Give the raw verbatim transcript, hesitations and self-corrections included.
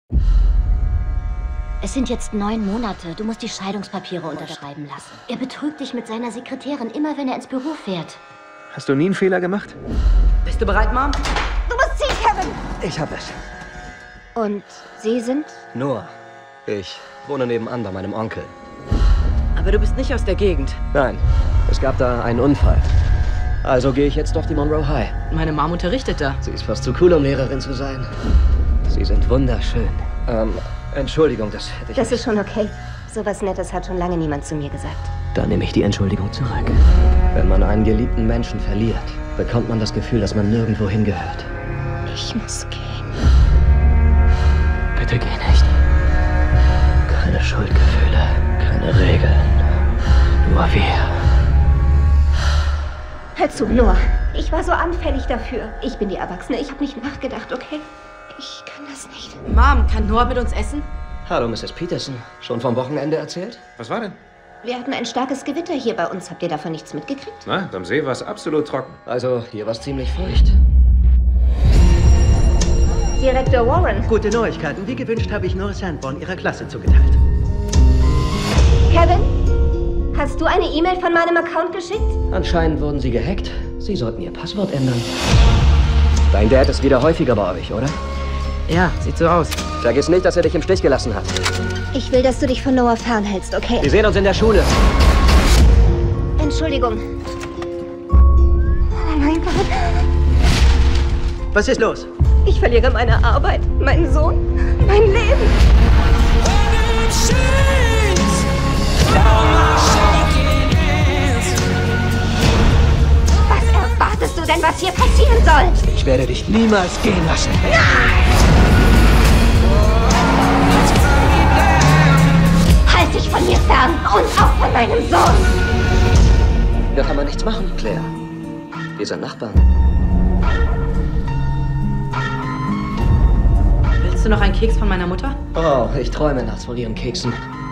Es sind jetzt neun Monate. Du musst die Scheidungspapiere unterschreiben lassen. Er betrügt dich mit seiner Sekretärin, immer wenn er ins Büro fährt. Hast du nie einen Fehler gemacht? Bist du bereit, Mom? Du musst ziehen, Kevin! Ich hab es. Und Sie sind? Noah. Ich wohne nebenan bei meinem Onkel. Aber du bist nicht aus der Gegend. Nein, es gab da einen Unfall. Also gehe ich jetzt auf die Monroe High. Meine Mom unterrichtet da. Sie ist fast zu cool, um Lehrerin zu sein. Sie sind wunderschön. Ähm, Entschuldigung, das hätte ich Das nicht. ist schon okay. Sowas Nettes hat schon lange niemand zu mir gesagt. Dann nehme ich die Entschuldigung zurück. Wenn man einen geliebten Menschen verliert, bekommt man das Gefühl, dass man nirgendwo hingehört. Ich muss gehen. Bitte geh nicht. Keine Schuldgefühle, keine Regeln. Nur wir. Hör zu, Noah. Ich war so anfällig dafür. Ich bin die Erwachsene. Ich habe nicht nachgedacht, okay? Ich kann das nicht. Mom, kann Noah mit uns essen? Hallo, Misses Peterson. Schon vom Wochenende erzählt? Was war denn? Wir hatten ein starkes Gewitter hier bei uns. Habt ihr davon nichts mitgekriegt? Na, am See war es absolut trocken. Also, hier war es ziemlich feucht. Direktor Warren. Gute Neuigkeiten. Wie gewünscht habe ich Noah Sanborn ihrer Klasse zugeteilt. Kevin? Hast du eine E-Mail von meinem Account geschickt? Anscheinend wurden sie gehackt. Sie sollten ihr Passwort ändern. Dein Dad ist wieder häufiger bei euch, oder? Ja, sieht so aus. Vergiss nicht, dass er dich im Stich gelassen hat. Ich will, dass du dich von Noah fernhältst, okay? Wir sehen uns in der Schule. Entschuldigung. Oh mein Gott. Was ist los? Ich verliere meine Arbeit, meinen Sohn, mein Leben. Was erwartest du denn, was hier passieren soll? Ich werde dich niemals gehen lassen. Halt dich von mir fern und auch von meinem Sohn. Da kann man nichts machen, Claire. Wir sind Nachbarn. Willst du noch einen Keks von meiner Mutter? Oh, ich träume nachts von ihren Keksen.